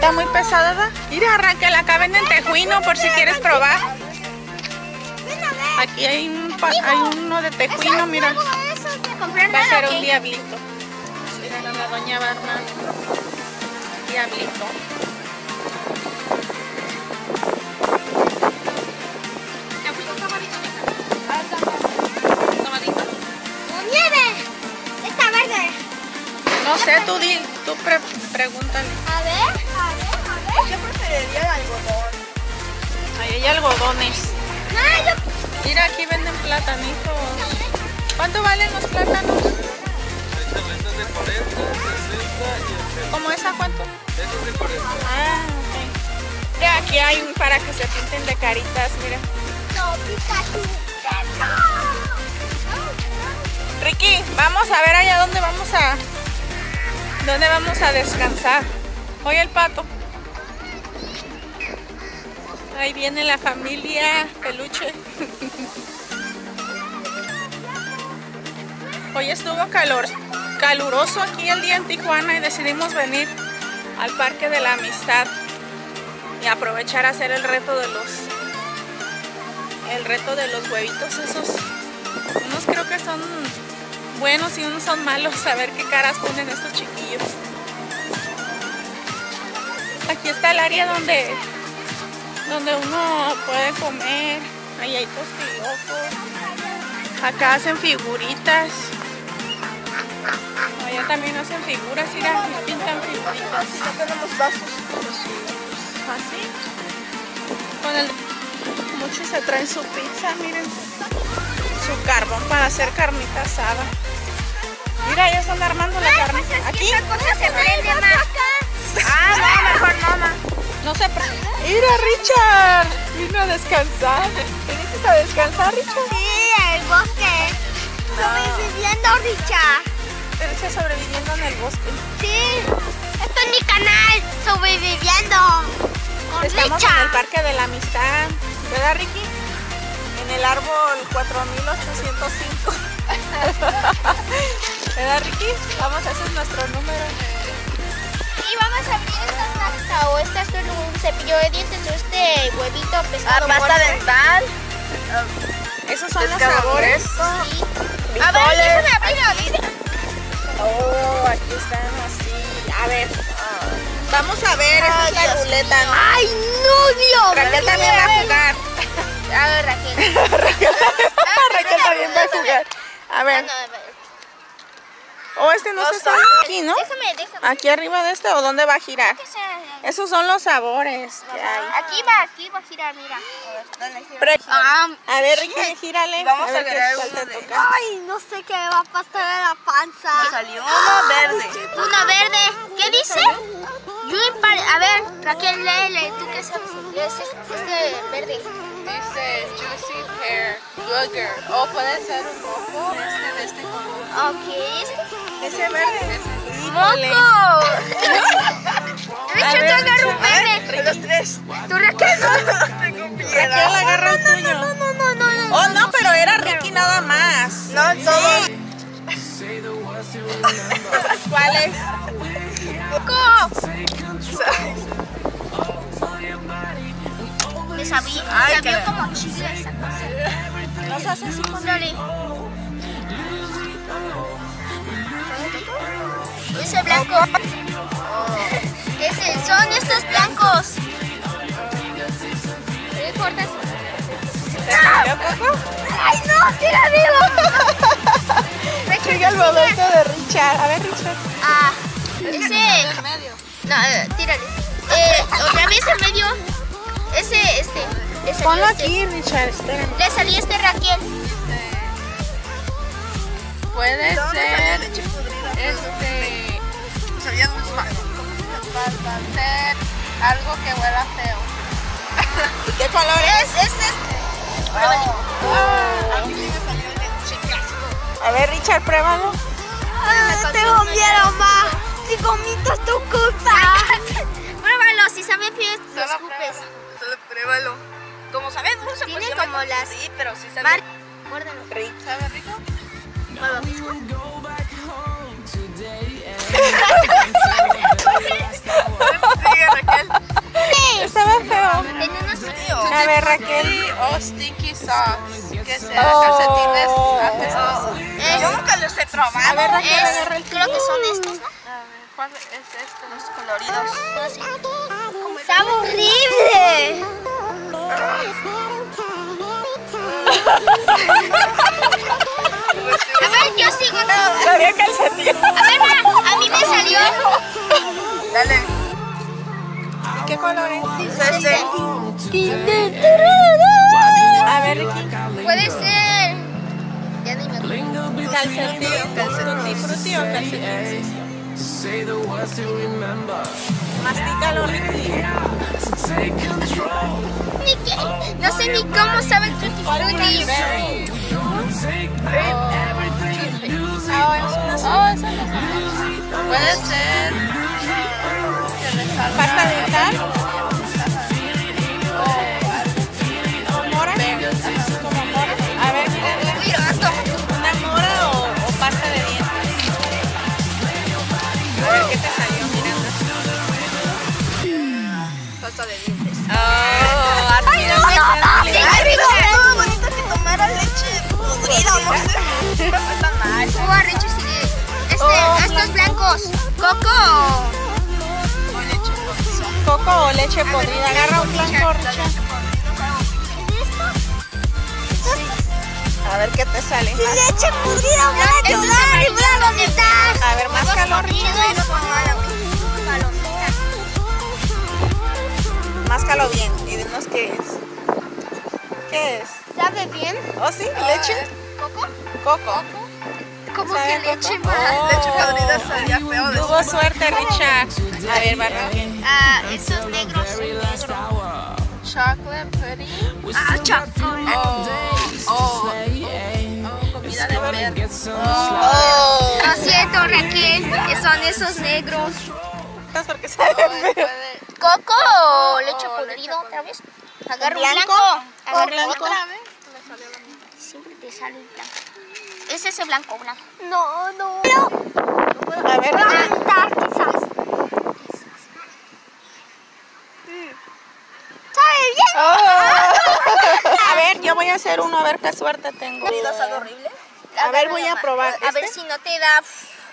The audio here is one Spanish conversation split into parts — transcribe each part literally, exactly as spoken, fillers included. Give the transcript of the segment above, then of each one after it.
Está muy pesada, ¿verdad? Mira, Raquel, acá venden tejuino por si quieres probar. Aquí hay, un, hay uno de tejuino, mira. Va a ser un diablito. Mira, la doña va a armar diablito. No sé, tú, di, tú pre pregúntale. A ver, a ver, a ver. Yo preferiría el algodón. Ahí hay algodones. No, yo... Mira, aquí venden platanitos. ¿Cuánto valen los plátanos? Esta venta de cuarenta, sesenta y ochenta. ¿Cómo esa cuánto? Esta es de cuarenta. Ah, ok. Mira, aquí hay un para que se pinten de caritas, mira. No, Pikachu. Ricky, vamos a ver allá dónde vamos a... ¿Dónde vamos a descansar? Oye, el pato. Ahí viene la familia Peluche. Hoy estuvo calor, caluroso aquí el día en Tijuana y decidimos venir al Parque de la Amistad y aprovechar a hacer el reto de los el reto de los huevitos esos. Unos creo que son buenos y unos son malos. A ver qué caras ponen estos chiquillos. Aquí está el área donde donde uno puede comer. Ahí hay tostilocos. Acá hacen figuritas. Allá también hacen figuras, mira, y pintan figuritas. Ya tenemos vasos. Así. Con el muchos se traen su pizza, miren. Su carbón para hacer carnita asada. Mira, ya están armando la carne. Aquí. Esa cosa se prende más. Ah, no, mejor no, ma. No se pre... Mira, Richard. Vino a descansar. ¿Viniste a descansar, Richard? Sí, el bosque. Sobreviviendo, Richard. Richard sobreviviendo en el bosque. Sí. Esto es mi canal. Sobreviviendo. Con Estamos Richard. en el Parque de la Amistad. ¿Verdad, Ricky? En el árbol cuatro mil ochocientos cinco. ¿Verdad, Ricky? Vamos a hacer nuestro número. Y vamos a abrir esta taza o esta es un cepillo de dientes o este huevito Ah, pescado. pasta muerto. dental. Esos son los Pescado sabores. Sí. A ver, déjame abrirlo. Oh, aquí están así. A ver. Vamos a ver, esta es la ruleta, ¿no? Ay, no, Dios. Raquel también va a jugar. A ver, Raquel. Raquel también va a jugar. A ver. Oh, este no se está aquí, ¿no? Déjame, déjame. Aquí arriba de este, ¿o dónde va a girar? Que sea- Esos son los sabores que hay. Aquí va, aquí va a girar, mira. Pre- Ah, A ver, Ricky, gírale. Vamos a ver agarrar qué tal uno te de- toca. ay, no sé qué me va a pasar en la panza. Salió uno verde. Uno verde. ¿Qué dice? Yo impar- A ver, Raquel, léele. ¿Tú qué sabes? Es este, este verde. Dice Juicy Hair Booger. O puede ser un moco. Este de este color. Ok, este. Ese verde. ¡Moco! Richard, ver, tú agarra un Richard. verde. Los tres. Tú, Raquel, no. Tengo Raquel piedad. agarra el tuyo. No, no, no, no, no. Oh, no, pero era Ricky nada más. No, todos. ¿Cuál es? Me sabía, Ay, me sabía qué- como chile esa cosa. Los haces así con Dale. Ese blanco. Ese, son estos blancos. ¿Qué cortas? ¿Te salió, Coco? ¡Ay, no! ¡Tira vivo! Sigue el momento de Richard. A ver, Richard. Ah, ese. No, eh, tírale. Eh, otra vez en medio. Ese, este. Le salió Ponlo este. aquí, Richard. Espera. Le salió este Raquel. Puede ¿Dónde ser salió leche podrida? este. Sabía mucho más. Ser algo que huela feo. ¿Y qué color es? Es, es este. Pruébale. A mí sí me salió leche casco. A ver, Richard, pruébalo. Ah, tengo miedo, ma. Si vomitas tu culpa. Pruébalo, si sabe feo, lo Solo escupes. pruébalo. Solo pruébalo. Como sabe dulce, Tiene pues yo me- como las- Sí, pero sí sabe. Mar- Muérdalo. Rick. ¿Sabe rico? Pruébalo. Sigue, Raquel. Raquel. O sticky socks, que sean Oh. calcetines apestosos. Es- Yo nunca los he probado. A ver, Raquel, Es- agarra el creo que son estos, ¿no? A ver, ¿cuál es este? Los coloridos. ¡Está horrible! A ver, yo sigo. A Todavía calcetín. ver, ma, a mí me salió. Dale. ¿Y qué color es? Es este. A ver, Ricky. Puede ser. Ya ni me acuerdo. Calcetín. Tutti frutti o calcetín. Mastícalo, Ricky. Ni qué- No sé ni cómo sabe el tutti frutti. Oh, es una- oh, eso no sé. Puede ser. Que le salga- ¿Pasta dental? ¿O mora? ¿Como mora? A ver, Uy, rato. ¿una mora o, o pasta de dientes? A ver qué te salió, Miranda. Pasta de dientes. Oh, Ay, no, no, no. Ay, Richard, todo bonito que tomara leche podrida, no sé. No está mal. Oh, Richard, sí. Este, Oh, estos blancos. Coco. O leche con Coco o leche podrida. Agarra un blanco, Richard. A ver qué te sale. Leche podrida, voy a llorar y voy a vomitar. A ver, más calor, Chido y no con mala, güey. Palomitas. Máscalo bien y dinos qué es. ¿Qué es? ¿Sabe bien? ¿Oh, sí? ¿Leche? ¿Coco? Coco. ¿Cómo ¿Sabe que a leche coco? más? Oh. leche podrida sería feo de Tuvo suerte, Richard. A ver, barra. Ah, esos negros. chocolate pudding. Ah, chocolate. O, o, o comida de perro. Oh. Lo siento, Raquel. Son esos negros. ¿Estás porque sabe Puede- feo? puede- ¿Coco o leche o podrido leche otra vez? Agarra un ¿Blanco? blanco. ¿O Agarra blanco? ¿Otra vez? Me salió la misma. Siempre te sale el blanco. Es ese blanco, blanco. No, no. A ver, Richard. Cantar quizás. ¿Sabe bien? Oh. A ver, yo voy a hacer uno a ver qué suerte tengo. ¿Comida sabe horrible? A ver, voy a probar. A ver ¿Este? si no te da.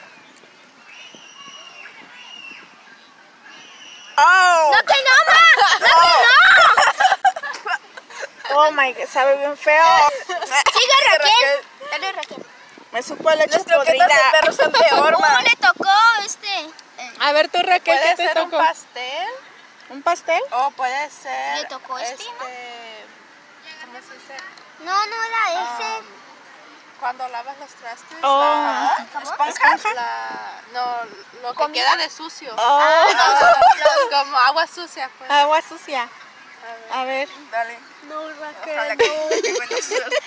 Oh. ¡No te nombra! ¡No te Oh my god, sabe bien feo. Sigue Raquel. Dale, Raquel. Me supo a leche Las croquetas de podrida. perro son peor, Uh, man. le tocó este. eh, A ver, tú, Raquel, Puede ¿qué te ser un tocó? pastel ¿Un pastel? o puede ser ¿Le tocó este, este, ¿cómo se dice? No, no era ese. Um, cuando lavas los trastes, Oh. la ¿Cómo? esponja, la, no, lo que ¿Comida? queda de sucio. Oh. No, como agua sucia, pues. Agua sucia. A A ver. Dale. No, Ojalá que que buena suerte.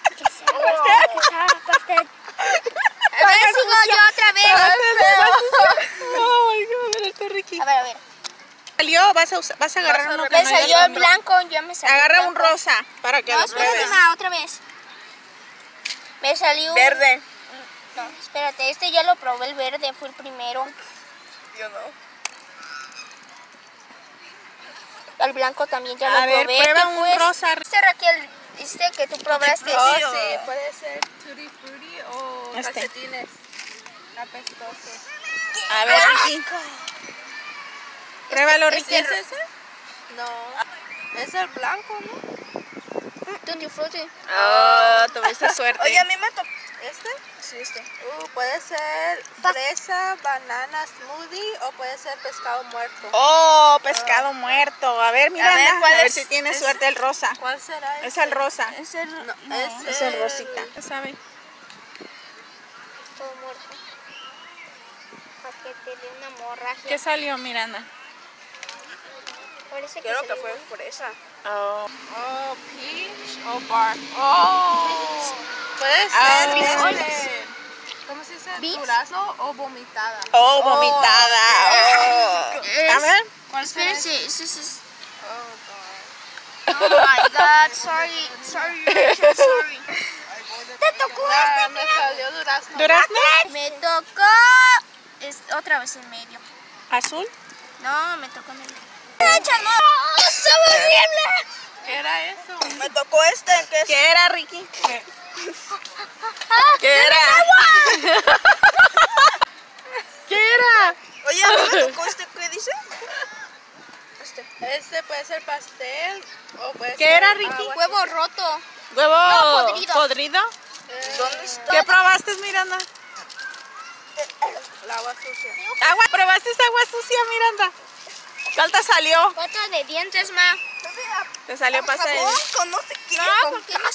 A ver, sigo yo otra vez. Oh my god, a ver, tú, Ricky. A ver, a ver. Salió, vas a, usar- vas a agarrar Vas a uno que Me no salió haya el blanco, ya me salió. el Agarra un blanco. rosa para que No, lo espérate, pruebes. ma, otra vez. Me salió un... Verde. No, espérate, este ya lo probé, el verde fue el primero. Yo no. El blanco también ya A lo ver, probé. prueba ¿Tú un puedes- rosa. Este, Raquel, este que tú probaste. Oh, sí, sí, puede ser tutti frutti o Este. calcetines apestosos. A ver, Ricky. Pruébalo, Ricky. ¿Es ese? No. Es el blanco, ¿no? Tutti frutti. Oh, tuviste suerte. Oye, a mí me tocó. ¿Este? Sí, este. Uh, puede ser fresa, banana, smoothie o puede ser pescado muerto. Oh, pescado muerto. A ver, mira, A ver, anda, ¿cuál a ver es? si tiene Es- suerte el rosa. ¿Cuál será Es ese? el rosa. Es el... No, no, es Es el rosita. ¿Qué sabe? todo muerto. Para que te dé una hemorragia. ¿Qué salió, Miranda? Parece Creo que salió fue bien. fresa. Oh. Oh, peach o bark. Oh, puede ser. Ah. este, ¿Cómo se dice? Beets. Durazno o vomitada. Oh, vomitada. Oh. Es- A ver. ¿Cuál será? Espérense, ese es... Oh, God. Oh my god, sorry, sorry, Rachel, sorry. Te tocó Ah, este, me mira. salió durazno. ¿Durazno? Me tocó... Es otra vez en medio. ¿Azul? No, me tocó en medio. Rachel, no. ¡Oh, ¡sabe horrible! ¿Qué era eso? Me tocó este, que es... ¿Qué era, Ricky? ¿Qué era? ¿Qué era? Oye, a mí me tocó este, ¿qué dice? Este. Este puede ser pastel o puede ¿Qué ser era, Ricky? agua. Huevo roto. ¿Huevo No, podrido. podrido? Eh, ¿Dónde está? ¿Qué probaste, Miranda? El agua sucia. Agua, ¿probaste agua sucia, Miranda? ¿Cuál te salió? Pata de dientes, ma. Te salió pasta de... Jabón con no sé qué. No, porque no